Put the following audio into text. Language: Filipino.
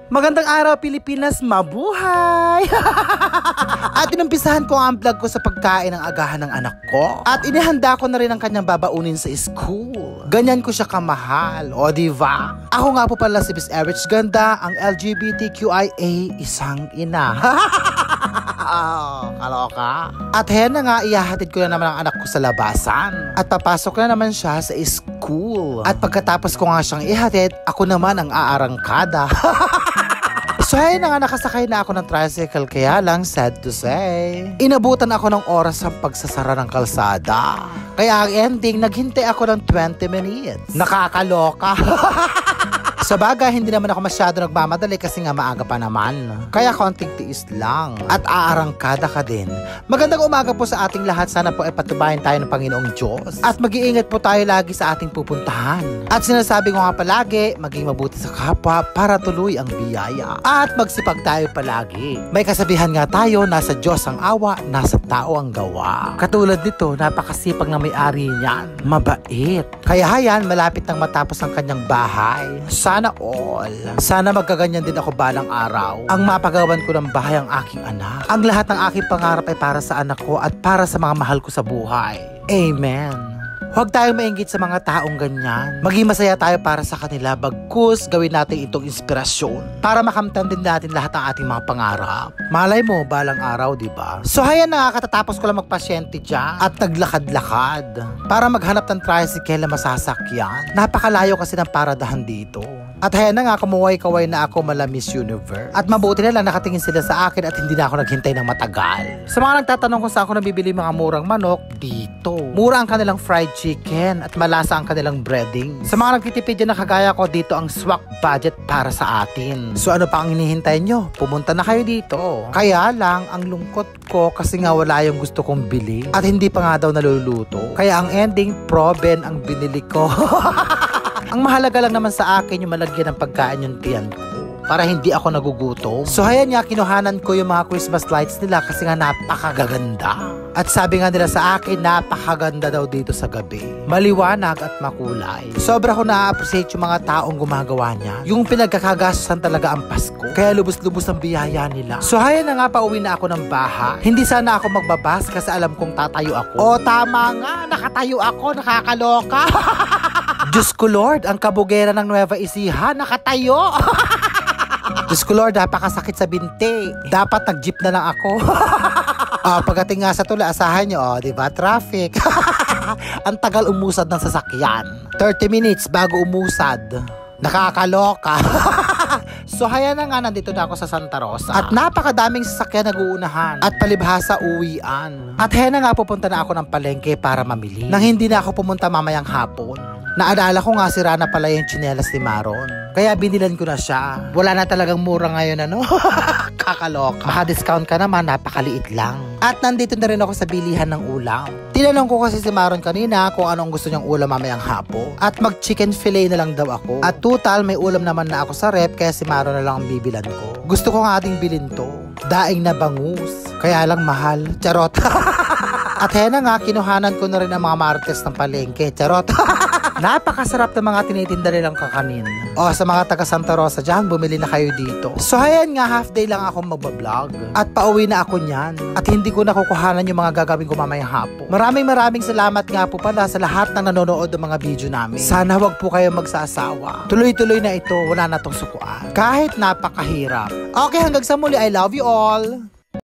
Magandang araw Pilipinas, mabuhay! At inumpisahan ko ang vlog ko sa pagkain ng agahan ng anak ko. At inihanda ko na rin ang kanyang babaunin sa school. Ganyan ko siya kamahal, o diba? Ako nga po pala si Miss Erich Ganda, ang LGBTQIA isang ina. Kaloka. At hen na nga, ihahatid ko na naman ang anak ko sa labasan. At papasok na naman siya sa school. At pagkatapos ko nga siyang ihatid, ako naman ang aarangkada. So ayun na nga, nakasakay na ako ng tricycle, kaya lang sad to say, inabutan ako ng oras ang pagsasara ng kalsada. Kaya ang ending, naghintay ako ng 20 minutes. Nakakaloka. Sa bagay, hindi naman ako masyado nagmamadali kasi nga maaga pa naman. Kaya konting tiis lang. At aarangkada ka din. Magandang umaga po sa ating lahat. Sana po ay patubayan tayo ng Panginoong Diyos. At mag-iingat po tayo lagi sa ating pupuntahan. At sinasabi ko nga palagi, maging mabuti sa kapwa para tuloy ang biyaya. At magsipag tayo palagi. May kasabihan nga tayo, nasa Diyos ang awa, nasa tao ang gawa. Katulad nito, napakasipag na may-ari niyan. Mabait. Kaya hayan, malapit nang matapos ang kanyang bahay. Sana all. Sana magkaganyan din ako balang araw. Ang mapagawan ko ng bahay ang aking anak. Ang lahat ng aking pangarap ay para sa anak ko at para sa mga mahal ko sa buhay. Amen. Huwag tayong mainggit sa mga taong ganyan. Maging masaya tayo para sa kanila, bagkus gawin natin itong inspirasyon para makamtan din natin lahat ng ating mga pangarap. Malay mo, balang araw, diba? So hayan na, katatapos ko lang magpasyente dyan at naglakad-lakad para maghanap ng tricycle na masasakyan. Napakalayo kasi ng paradahan dito. At hayan na nga, kumuway-kaway na ako mala Miss Universe. At mabuti na lang nakatingin sila sa akin at hindi na ako naghintay ng matagal. Sa mga nagtatanong kung saan ako nabibili mga murang manok, dito. Mura ang kanilang fried chicken at malasa ang kanilang breading. Sa mga nagtitipid dyan na kagaya ko, dito ang swak budget para sa atin. So ano pa ang hinihintay nyo? Pumunta na kayo dito. Kaya lang, ang lungkot ko kasi nga wala yung gusto kong bili. At hindi pa nga daw naluluto. Kaya ang ending, proben ang binili ko. Ang mahalaga lang naman sa akin yung malagyan ng pagkain yung tiyan ko para hindi ako nagugutom. So hayan nga, kinuhanan ko yung mga Christmas lights nila kasi nga napakagaganda. At sabi nga nila sa akin, napakaganda daw dito sa gabi. Maliwanag at makulay. Sobra ko na-appreciate yung mga taong gumagawa niya. Yung pinagkakagastusan talaga ang Pasko. Kaya lubos-lubos ang biyaya nila. So hayan na nga, pauwi na ako ng bahay. Hindi sana ako magbabas kasi alam kong tatayo ako. O tama nga, nakatayo ako, nakakaloka. Diyos ko Lord, ang kabugera ng Nueva Ecija, nakatayo. Diyos ko Lord, napakasakit sa binti. Dapat nag-jeep na lang ako. Pagdating nga sa tula, asahan nyo, diba? Traffic. Ang tagal umusad ng sasakyan. 30 minutes bago umusad. Nakakaloka. So hayan na nga, nandito na ako sa Santa Rosa. At napakadaming sasakyan nag-uunahan. At palibhasa uwian. At hayan na nga, pupunta na ako ng palengke para mamili. Nang hindi na ako pumunta mamayang hapon. Naalala ko nga, sira na pala yung tsinelas ni Maron. Kaya binilan ko na siya. Wala na talagang mura ngayon, ano? Kakaloka. Maka-discount ka naman, napakaliit lang. At nandito na rin ako sa bilihan ng ulam. Tinanong ko kasi si Maron kanina kung anong gusto niyang ulam mamayang hapon. At mag-chicken fillet na lang daw ako. At total, may ulam naman na ako sa rep, kaya si Maron na lang ang bibilan ko. Gusto ko nga ating bilhin to. Daing na bangus. Kaya lang mahal. Charot. At hena nga, kinuhanan ko na rin ang mga martes ng palengke. Charot. Napakasarap ng mga tinitinda nilang kakanin. O sa mga taga Santa Rosa dyan, bumili na kayo dito. So ayan nga, half day lang ako magbablog. At pauwi na ako niyan. At hindi ko nakukuhanan yung mga gagawin ko mamayang hapon. Maraming salamat nga po pala sa lahat ng nanonood ng mga video namin. Sana wag po kayo magsasawa. Tuloy-tuloy na ito, wala na tong sukuan. Kahit napakahirap. Okay, hanggang sa muli, I love you all.